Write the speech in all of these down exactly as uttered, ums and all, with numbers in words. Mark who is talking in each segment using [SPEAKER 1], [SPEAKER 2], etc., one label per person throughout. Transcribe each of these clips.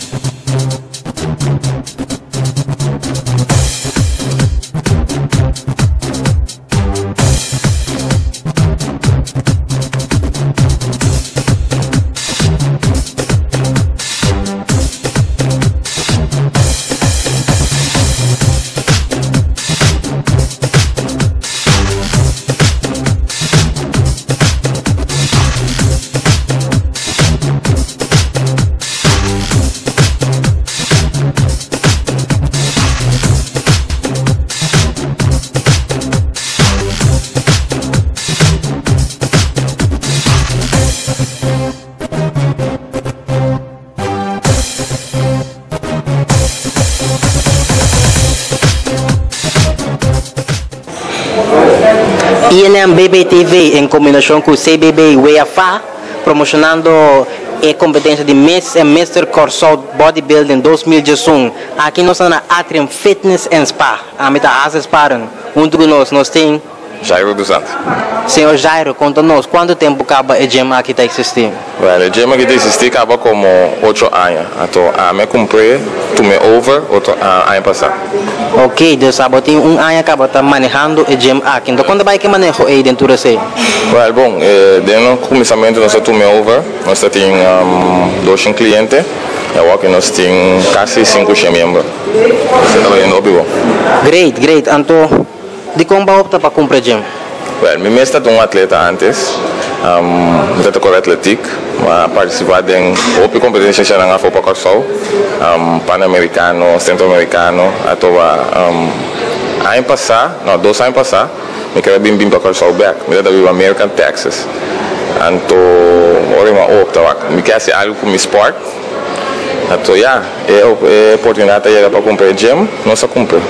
[SPEAKER 1] I N M B B T V, em combinação com o C B B e U E A F A, promocionando a competência de Miss e Mister Corso Bodybuilding dois mil e dezoito. Aqui nós estamos na Atrium Fitness and Spa. A meta asas para junto com nós, nós temos
[SPEAKER 2] Jairo dos Santos.
[SPEAKER 1] Senhor Jairo, conta-nos, quanto tempo acaba a gym aqui está existindo?
[SPEAKER 2] Well, a gym aqui está existindo acaba como oito anos. Então, a me comprei, tu me over, outro ano passado.
[SPEAKER 1] Ok, Deus sabe, tem um ano acaba tá manejando a gym aqui. Então, quando vai que manejo aí dentro de você?
[SPEAKER 2] Well, bom, eh, desde o começamento nós tu me over, nós temos um, dois clientes. Eu acho que nós temos quase cinco membros. Você está vendo o vivo?
[SPEAKER 1] Great, great. Então, de como vai optar para comprar gym?
[SPEAKER 2] Well, meu mestre é um atleta antes, um, eu estou atlético, mas participado em outras competições na Fopa Corsol, um, Pan-Americano, Centro-Americano, até um, ano passado, não, dois anos passados, eu queria vir para Corsol back, eu queria vir para American Texas. Então, agora eu opto, eu quero fazer algo com o esporte, então, yeah, é a oportunidade de para comprar gym, não só comprar.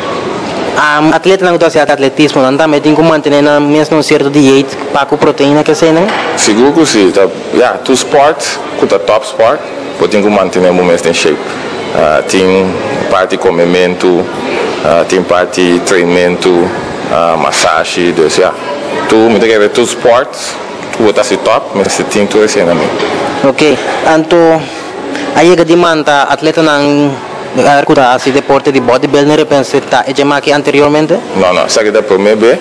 [SPEAKER 1] Um, atleta não gosta de atletismo, não também tem que manter na mesma certa dieta para com proteína que você não?
[SPEAKER 2] Seguro que sim, tá? Yeah, tu sport, com o top sport, pode que manter o momento em shape. Uh, tem parte de comimento, uh, tem parte de treinamento, uh, massagem, dus ja. Tu, met de tu sport, tu wordt als je top, mas você tem tudo assim também.
[SPEAKER 1] Ok, então aí que demanda atleta não Arcuda, assim, deporte de bodybuilding, repense, tá, é já aqui anteriormente?
[SPEAKER 2] Não, não, sabe que da primeira vez,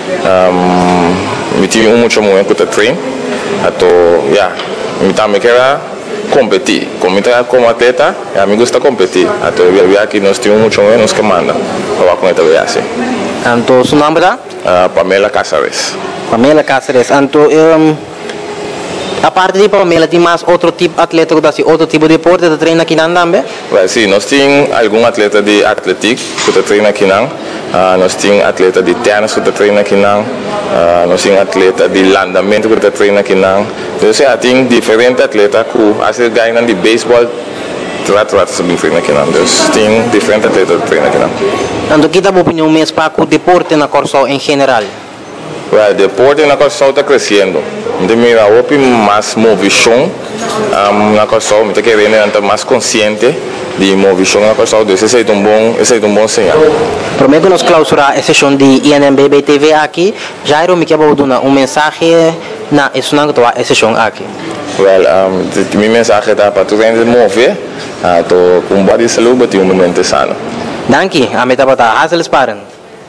[SPEAKER 2] me tive um muito momento que eu treino, então, yeah, me também quero competir, como eu como atleta, a mim gosta de competir, então eu vi aqui nós temos muito momento, nós que manda, para com esta vez assim.
[SPEAKER 1] Então, seu nome é?
[SPEAKER 2] Uh, Pamela Cáceres.
[SPEAKER 1] Pamela Cáceres, então, um, a parte de Pamela, tem mais outro tipo de atleta, outro tipo de deporte que treina aqui também?
[SPEAKER 2] Well, sim, nós temos algum atleta de atlético que treina aqui não, uh, nós temos atleta de tênis que treina aqui não, uh, nós temos atleta de landamento que treina aqui não, então já tem diferentes atletas que às vezes ganham de beisebol, trata trata sobre treina aqui não, então tem diferentes atletas que treina aqui não.
[SPEAKER 1] Então, que dá a opinião mesmo para o deporte na Corsol em geral?
[SPEAKER 2] Well, o deporte na Corsol está crescendo. De mira opi mais movição um, na Corsol, me está querendo estar mais consciente de movição na Corsol. Esse é um bom, esse é um bom sinal.
[SPEAKER 1] Prometo nos clausurar a sessão de I N M B B T V aqui. Jairo, me quer dar um mensagem na a sessão aqui.
[SPEAKER 2] Well, um, minha mensagem é para tu render mover, uh, com body saúde, ter um momento sano.
[SPEAKER 1] Danke, a meta para a Hazel Sparen.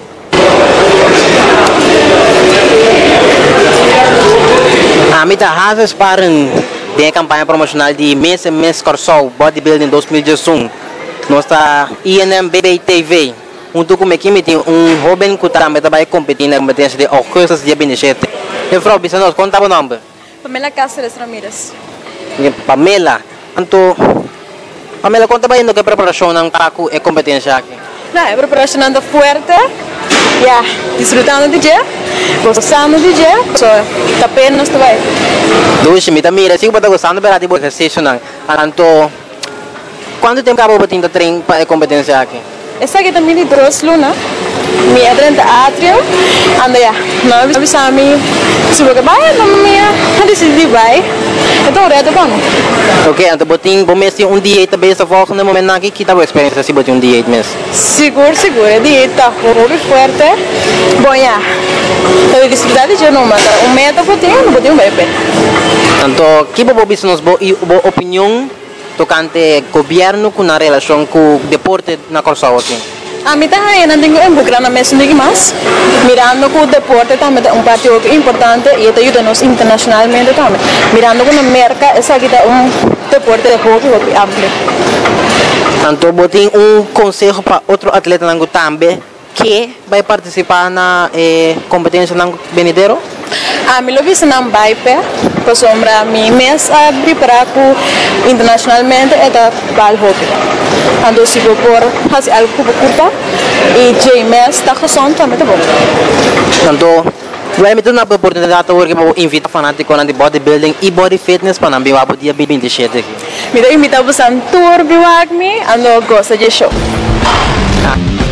[SPEAKER 1] A meta Hazel Sparen tem a campanha promocional de Miss e Miss Corsol Bodybuilding dois mil e dezoito. Nós está I N M B B T V. Junto com a equipe tem um jovem que também vai competir na competência de Augustas dia vinte e sete. E Frau, bisa nos conta o nome?
[SPEAKER 3] Pamela Cáceres Ramírez.
[SPEAKER 1] Pamela, então, Pamela, conta bem do que a preparação ng Paco e competência aqui.
[SPEAKER 3] Não, é preparação anda forte, yeah, disfrutando de dia, gostando de dia, só tá apenas tu vai.
[SPEAKER 1] Dois, me também, assim que eu estou gostando de tipo exercício não. Então, quanto tempo acabou batendo treino para a competência aqui?
[SPEAKER 3] Essa aqui também de duas lunas, me é dentro da Atrium, anda já, não avisa a mim, se você vai, não me é, decidi vai, então é do bom.
[SPEAKER 1] Ok, então botin, bom mês um dieta bem essa volta no momento aqui, que tá a experiência se botin um dieta mês?
[SPEAKER 3] Seguro, seguro, a dieta muito forte, bom já, a dificuldade de não mata, um meta botin, não botin um bebê.
[SPEAKER 1] Então, que bobo business bo, bo opinião tocante governo com a relação com o deporte na Corsau aqui?
[SPEAKER 3] A mim também não tenho involucrado na mesa de mais, mirando que o deporte também é um parte importante e está ajudando-nos internacionalmente também. Mirando que na América, essa aqui é um deporte de hobby amplo.
[SPEAKER 1] Então, botem um conselho para outro atleta nango também que vai participar na eh, competência nango venidero?
[SPEAKER 3] A mim lo vi na Baipe, por sombra mi mês a preparar internacionalmente é da bal hobby. Ando se vou por fazer algo por culpa e James está com também tá bom.
[SPEAKER 1] Então, vai me dar uma oportunidade de eu invitar fanáticos de bodybuilding e body fitness para não viajar dia vinte e sete aqui.
[SPEAKER 3] Me dá invitar para um tour biwag me, ando gosta de show.
[SPEAKER 1] Ah.